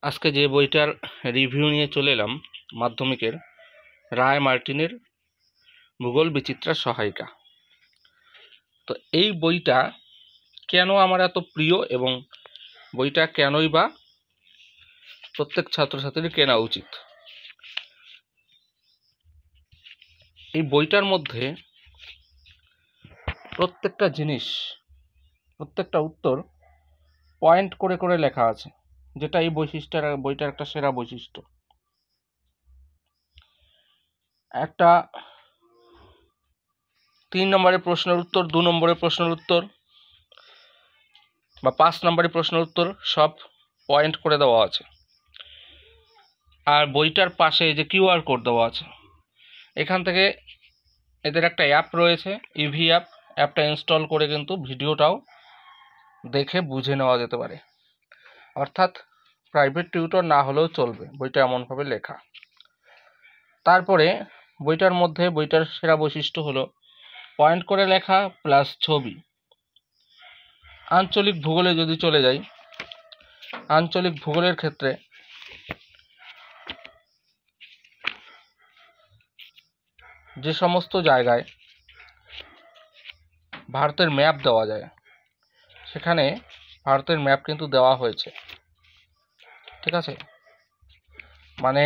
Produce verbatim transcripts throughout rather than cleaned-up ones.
আজকে যে বইটার রিভিউ নিয়ে চলে এলাম মাধ্যমিকের, রায় মার্টিনের ভূগোল বিচিত্রা সহায়িকা। তো এই বইটা কেন আমার এত প্রিয় এবং বইটা কেনই বা প্রত্যেক ছাত্রছাত্রীর কেনা উচিত। এই বইটার মধ্যে প্রত্যেকটা জিনিস, প্রত্যেকটা উত্তর পয়েন্ট করে করে লেখা আছে, যেটা এই বৈশিষ্ট্যের বইটার একটা সেরা বৈশিষ্ট্য। একটা তিন নম্বরের প্রশ্নের উত্তর, দু নম্বরের প্রশ্নের উত্তর বা পাঁচ নম্বরের প্রশ্নের উত্তর সব পয়েন্ট করে দেওয়া আছে। আর বইটার পাশে যে কিউআর কোড দেওয়া আছে, এখান থেকে এদের একটা অ্যাপ রয়েছে, ইভি অ্যাপ। অ্যাপটা ইনস্টল করে কিন্তু ভিডিওটাও দেখে বুঝে নেওয়া যেতে পারে। অর্থাৎ প্রাইভেট টিউটর না হলেও চলবে, বইটা এমনভাবে লেখা। তারপরে বইটার মধ্যে বইটার সেরা বৈশিষ্ট্য হলো পয়েন্ট করে লেখা প্লাস ছবি। আঞ্চলিক ভূগোলে যদি চলে যাই, আঞ্চলিক ভূগোলের ক্ষেত্রে যে সমস্ত জায়গায় ভারতের ম্যাপ দেওয়া যায়, সেখানে ভারতের ম্যাপ কিন্তু দেওয়া হয়েছে, ঠিক আছে? মানে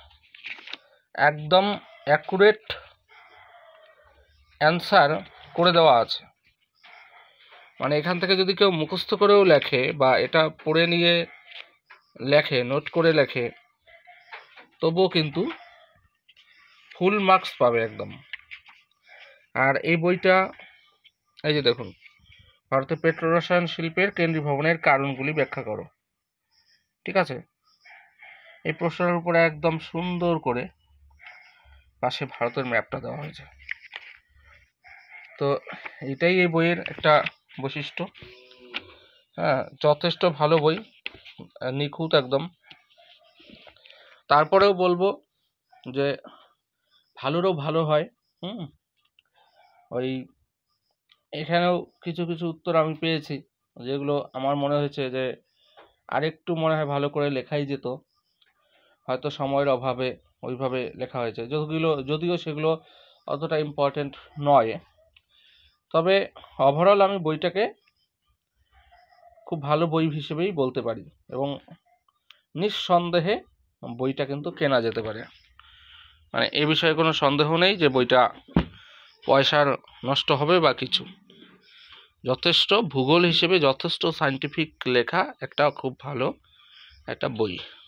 একদম অ্যাকুরেট অ্যান্সার করে দেওয়া আছে। মানে এখান থেকে যদি কেউ মুখস্থ করেও লেখে বা এটা পড়ে নিয়ে লেখে, নোট করে লেখে, তবুও কিন্তু ফুল মার্কস পাবে একদম। আর এই বইটা, এই যে দেখুন, ভারতের পেট্রোরসায়ন শিল্পের কেন্দ্রীভবনের কারণগুলি ব্যাখ্যা করো, ঠিক আছে? এই প্রশ্নের উপরে একদম সুন্দর করে পাশে ভারতের ম্যাপটা দেওয়া হয়েছে। তো এটাই এই বইয়ের একটা বৈশিষ্ট্য। হ্যাঁ, যথেষ্ট ভালো বই, নিখুঁত একদম। তারপরেও বলবো যে ভালোরও ভালো হয়। হুম ওই এখানেও কিছু কিছু উত্তর আমি পেয়েছি যেগুলো আমার মনে হয়েছে যে আরেকটু মনে হয় ভালো করে লেখাই যেত, হয়তো সময়ের অভাবে ওইভাবে লেখা হয়েছে, যেগুলো যদিও সেগুলো অতটা ইম্পর্টেন্ট নয়। তবে ওভারঅল আমি বইটাকে খুব ভালো বই হিসেবেই বলতে পারি এবং নিঃসন্দেহে বইটা কিন্তু কেনা যেতে পারে। মানে এ বিষয়ে কোনো সন্দেহ নেই যে বইটা পয়সার নষ্ট হবে বা কিছু। যথেষ্ট ভূগোল হিসেবে যথেষ্ট সায়েন্টিফিক লেখা একটা খুব ভালো একটা বই।